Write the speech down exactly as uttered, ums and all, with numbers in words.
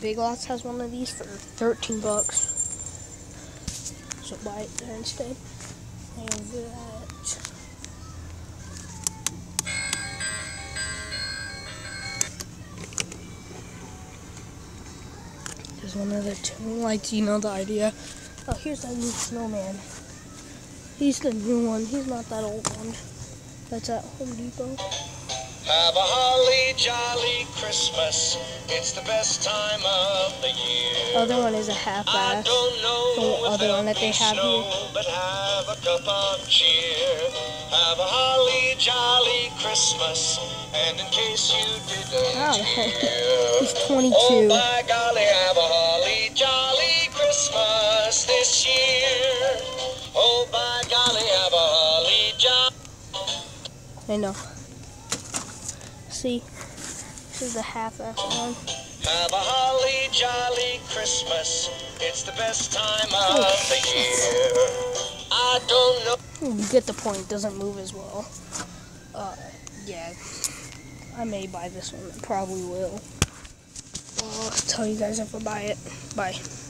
Big Lots has one of these for thirteen bucks. So buy it there instead. And that. There's one of the tuning lights, you know the idea. Oh, here's that new snowman. He's the new one. He's not that old one. That's at Home Depot. Have a holly jolly Christmas. It's the best time of the year. Other one is a half-ass. The other one that they have snow, here. But have a cup of cheer. Have a holly jolly Christmas. And in case you didn't Wow, hear, he's twenty-two. Oh by golly, have a holly jolly Christmas this year. Oh by golly, have a holly jolly. I know. See, this is the half-ass one. Have a holly jolly Christmas. It's the best time of the year. I don't know. You get the point. It doesn't move as well. Uh, yeah. I may buy this one. I probably will. Well, I'll tell you guys if I buy it. Bye.